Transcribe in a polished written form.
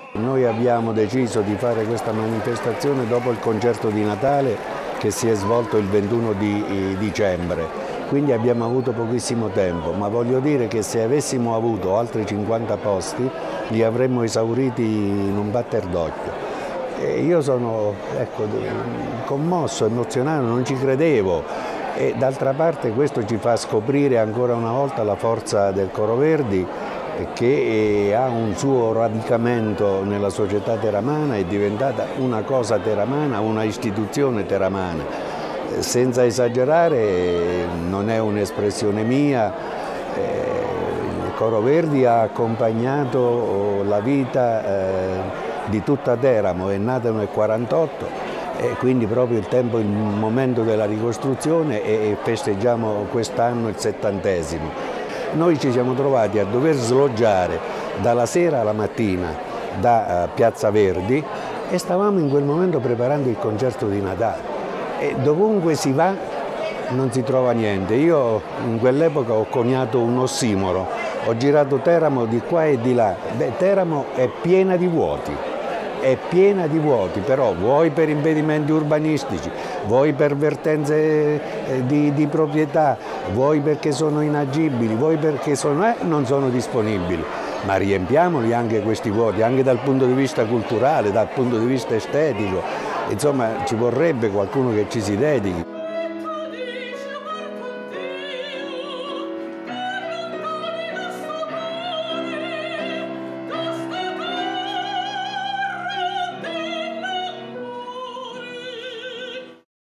Noi abbiamo deciso di fare questa manifestazione dopo il concerto di Natale che si è svolto il 21 di dicembre, quindi abbiamo avuto pochissimo tempo, ma voglio dire che se avessimo avuto altri 50 posti li avremmo esauriti in un batter d'occhio. E io sono commosso, emozionato, non ci credevo e d'altra parte questo ci fa scoprire ancora una volta la forza del Coro Verdi, che ha un suo radicamento nella società teramana, è diventata una cosa teramana, una istituzione teramana. Senza esagerare, non è un'espressione mia, il Coro Verdi ha accompagnato la vita di tutta Teramo, è nata nel 1948 e quindi proprio il momento della ricostruzione e festeggiamo quest'anno il 70°. Noi ci siamo trovati a dover sloggiare dalla sera alla mattina da Piazza Verdi e stavamo in quel momento preparando il concerto di Natale e dovunque si va non si trova niente. Io in quell'epoca ho coniato un ossimoro, ho girato Teramo di qua e di là. Teramo è piena di vuoti. È piena di vuoti, però vuoi per impedimenti urbanistici, vuoi per vertenze di proprietà, vuoi perché sono inagibili, vuoi perché non sono disponibili, ma riempiamoli anche questi vuoti, anche dal punto di vista culturale, dal punto di vista estetico, insomma ci vorrebbe qualcuno che ci si dedichi.